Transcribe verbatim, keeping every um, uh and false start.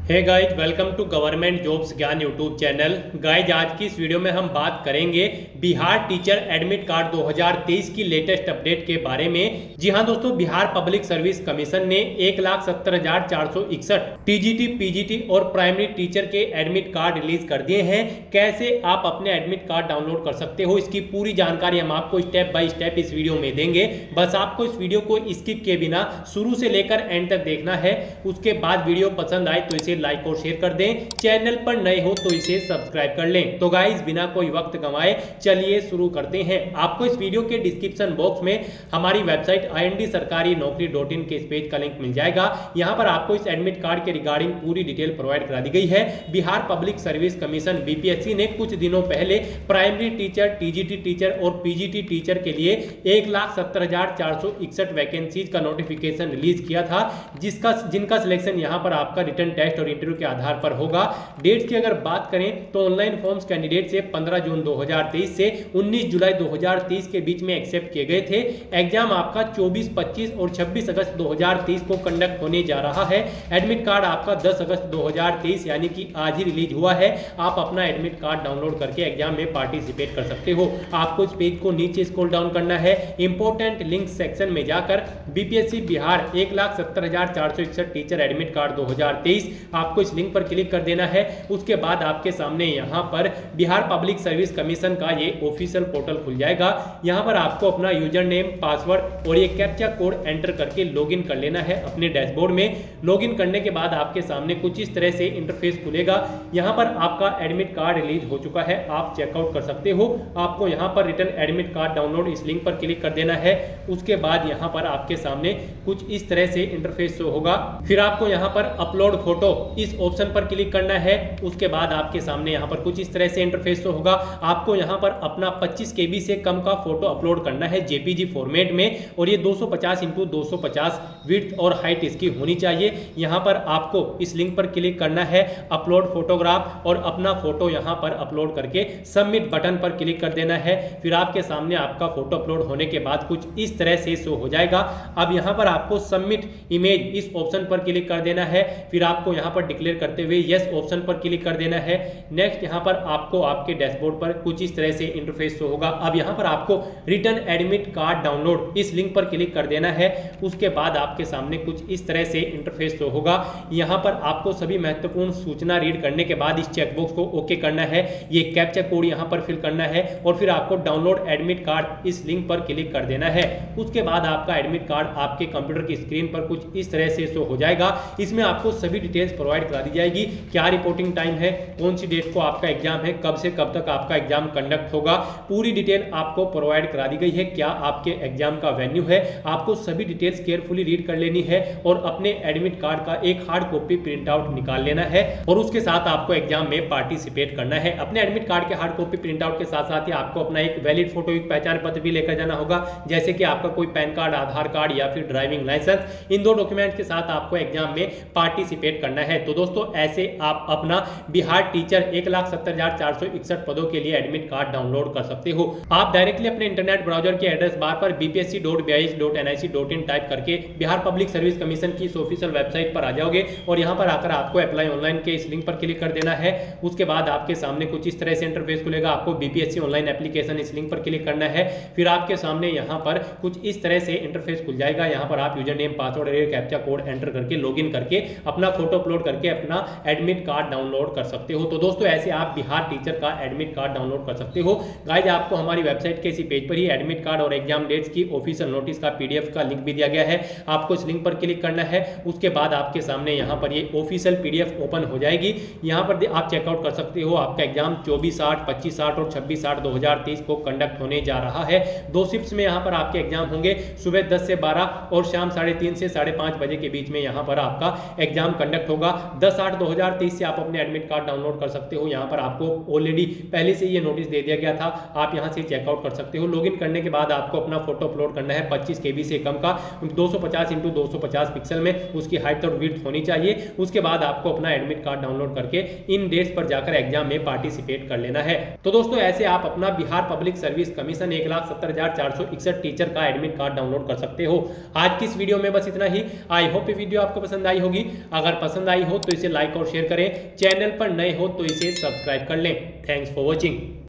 Hey guys, welcome to government jobs Gyan YouTube channel. Guys, आज की इस वीडियो में हम बात करेंगे बिहार टीचर एडमिट कार्ड दो हज़ार तेईस की लेटेस्ट अपडेट के बारे में। जी हां दोस्तों, बिहार पब्लिक सर्विस कमीशन ने एक लाख सत्तर हजार चार सौ इकसठ टीजीटी, पीजीटी और प्राइमरी टीचर के एडमिट कार्ड रिलीज कर दिए हैं। कैसे आप अपने एडमिट कार्ड डाउनलोड कर सकते हो, इसकी पूरी जानकारी हम आपको स्टेप बाय स्टेप इस वीडियो में देंगे। बस आपको इस वीडियो को स्किप किए बिना शुरू से लेकर एंड तक देखना है। उसके बाद वीडियो पसंद आए तो इसे लाइक और शेयर कर दें। चैनल पर नए हो तो इसे सब्सक्राइब कर लें। तो गाइस, बिना कोई वक्त गंवाए चलिए शुरू करते हैं। आपको इस वीडियो के डिस्क्रिप्शन बॉक्स में हमारी वेबसाइट आई एन डी सरकारी नौकरी डॉट इन के इस पेज का लिंक मिल जाएगा। यहां पर आपको इस एडमिट कार्ड के रिगार्डिंग पूरी डिटेल प्रोवाइड करा दी गई है। Bihar public service commission B P S C ने कुछ दिनों पहले primary teacher, T G T teacher और पी जी टी टीचर के लिए एक लाख सत्तर हजार चार सौ इकसठ वैकेंसीज का नोटिफिकेशन रिलीज किया था, जिसका जिनका सिलेक्शन यहां पर आपका रिटर्न टेस्ट और इंटरव्यू के आधार पर होगा। डेट्स की अगर बात करें तो ऑनलाइन फॉर्म्स कैंडिडेट से पंद्रह जून दो हज़ार तेईस से उन्नीस जुलाई दो हज़ार तेईस के बीच में एक्सेप्ट किए गए थे। एग्जाम आपका चौबीस, पच्चीस और छब्बीस अगस्त दो हज़ार तेईस को कंडक्ट होने जा रहा है। एडमिट कार्ड आपका दस अगस्त दो हज़ार तेईस यानी कि आज ही रिलीज हुआ है। आप अपना एडमिट कार्ड डाउनलोड करके एग्जाम में पार्टिसिपेट कर सकते हो। आपको इस पेज को नीचे स्क्रॉल डाउन करना है। इंपॉर्टेंट लिंक सेक्शन में जाकर बीपीएससी बिहार एक लाख सत्तर हजार चार सौ इकसठ टीचर एडमिट कार्ड दो हज़ार तेईस आपको इस लिंक पर क्लिक कर देना है। उसके बाद आपके सामने यहां पर बिहार पब्लिक सर्विस कमीशन का ये ऑफिशियल पोर्टल खुल जाएगा। यहां पर आपको अपना यूजर नेम, पासवर्ड और ये कैप्चा कोड एंटर करके लॉगिन कर लेना है अपने डैशबोर्ड में। लॉगिन करने के बाद आपके सामने कुछ इस तरह से इंटरफेस खुलेगा। यहां पर आपका एडमिट कार्ड रिलीज हो चुका है, आप चेकआउट कर सकते हो। आपको यहां पर रिटर्न एडमिट कार्ड डाउनलोड इस लिंक पर क्लिक कर देना है। उसके बाद यहां पर आपके सामने कुछ इस तरह से इंटरफेस शो होगा। फिर आपको यहां पर अपलोड फोटो इस ऑप्शन पर क्लिक करना है। उसके बाद आपके सामने यहां पर कुछ इस तरह से इंटरफेस शो होगा। आपको यहां पर अपना पच्चीस के बी से कम का फोटो अपलोड करना है जे पी जी फॉर्मेट में, और ये दो सौ पचास इंटू दो सौ पचास विड्थ और हाइट इसकी होनी चाहिए। यहां पर आपको इस लिंक पर क्लिक करना है, अपलोड फोटोग्राफ, और अपना फोटो यहां पर अपलोड करके सबमिट बटन पर क्लिक कर देना है। फिर आपके सामने आपका फोटो अपलोड होने के बाद कुछ इस तरह से शो हो जाएगा। अब यहां पर आपको सबमिट इमेज इस ऑप्शन पर क्लिक कर देना है। फिर आपको यहां पर डिक्लेयर करते हुए यस ऑप्शन पर क्लिक कर देना है। नेक्स्ट यहां पर आपको आपके डैशबोर्ड पर कुछ इस तरह से इंटरफेस शो होगा। अब यहां पर आपको रिटर्न एडमिट कार्ड डाउनलोड इस लिंक पर क्लिक कर देना है। उसके बाद आपके सामने कुछ इस तरह से इंटरफेस शो होगा। यहां पर आपको सभी महत्वपूर्ण सूचना रीड करने के बाद इस चेकबॉक्स को ओके करना है। ये कैप्चा कोड यहां पर फिल करना है और फिर आपको डाउनलोड एडमिट कार्ड इस लिंक पर क्लिक कर देना है। उसके बाद आपका एडमिट कार्ड आपके कंप्यूटर की स्क्रीन पर कुछ इस तरह से शो हो जाएगा। इसमें आपको सभी डिटेल्स प्रोवाइड करा दी जाएगी। क्या रिपोर्टिंग टाइम है, कौन सी डेट को आपका एग्जाम है, कब से कब तक आपका एग्जाम कंडक्ट होगा, पूरी डिटेल आपको प्रोवाइड करा दी गई है। क्या आपके एग्जाम का वेन्यू है, आपको सभी डिटेल्स केयरफुली रीड कर लेनी है और अपने एडमिट कार्ड का एक हार्ड कॉपी प्रिंट आउट निकाल लेना है और उसके साथ आपको एग्जाम में पार्टिसिपेट करना है। अपने एडमिट कार्ड के हार्ड कॉपी प्रिंट आउट के साथ साथ ही आपको अपना एक वैलिड फोटो, एक पहचान पत्र भी लेकर जाना होगा, जैसे कि आपका कोई पैन कार्ड, आधार कार्ड या फिर ड्राइविंग लाइसेंस। इन दो डॉक्यूमेंट के साथ आपको एग्जाम में पार्टिसिपेट करना है। तो दोस्तों, ऐसे आप अपना बिहार टीचर एक लाख सत्तर हजार चार सौ इकसठ पदों के लिए एडमिट कार्ड डाउनलोड कर सकते हो। आप डायरेक्टली अपने इंटरनेट ब्राउजर के एड्रेस बार पर B P S C dot B I H dot N I C dot in type करके बिहार पब्लिक सर्विस कमीशन की इस ऑफिशियल वेबसाइट पर आ जाओगे और यहां पर आकर आपको अप्लाई ऑनलाइन के इस लिंक पर क्लिक कर देना है। उसके बाद आपके सामने कुछ इस तरह से इंटरफेस खुलेगा। आपको B P S C online application इस लिंक पर क्लिक करना है। फिर आपके सामने यहां पर कुछ इस तरह से इंटरफेस खुल जाएगा। यहां पर आप यूजर नेम, पासवर्ड और कैप्चा कोड एंटर करके लॉगिन करके अपना फोटो अपलोड करके अपना एडमिट कार्ड डाउनलोड कर सकते हो। तो दोस्तों, ऐसे आप बिहार टीचर का एडमिट कार्ड डाउनलोड कर सकते हो। गाइज, आपको हमारी वेबसाइट के इसी पेज पर ही एडमिट कार्ड और एग्जाम डेट्स की ऑफिशियल नोटिस का पीडीएफ का लिंक भी दिया गया है। आपको इस लिंक पर क्लिक करना है। उसके बाद आपके सामने यहाँ पर ये ऑफिशियल पीडीएफ ओपन हो जाएगी। यहाँ पर आप चेकआउट कर सकते हो। आपका एग्जाम चौबीस आठ, पच्चीस आठ और छब्बीस आठ दो हज़ार तेईस को कंडक्ट होने जा रहा है। दो शिफ्ट्स में यहाँ पर आपके एग्जाम होंगे, सुबह दस से बारह और शाम साढ़े तीन से साढ़े पाँच बजे के बीच में यहाँ पर आपका एग्जाम कंडक्ट होगा। दस आठ दो हज़ार तेईस से आप अपने एडमिट कार्ड डाउनलोड कर सकते हो। यहाँ पर आपको ऑलरेडी पहले से ये नोटिस दे दिया गया था, आप यहाँ से चेकआउट कर सकते हो। लॉगिन करने के बाद आपको अपना फोटो अपलोड करना है पच्चीस के बी से कम का, दो सौ पचास इंटू दो सौ पचास पिक्सल में उसकी हाइट और विड्थ होनी चाहिए। उसके बाद आपको अपना एडमिट कार्ड डाउनलोड करके इन डेट्स पर जाकर एग्जाम में पार्टिसिपेट कर लेना है। तो दोस्तों, ऐसे आप अपना बिहार पब्लिक सर्विस कमीशन एक लाख सत्तर हजार चार सौ इकसठ टीचर का एडमिट कार्ड डाउनलोड कर सकते हो। आज की इस वीडियो में बस इतना ही। आई होप ये वीडियो आपको पसंद आई होगी। अगर पसंद आई हो तो इसे लाइक और शेयर करें, चैनल पर नए हो तो इसे सब्सक्राइब कर लें। Thanks for watching.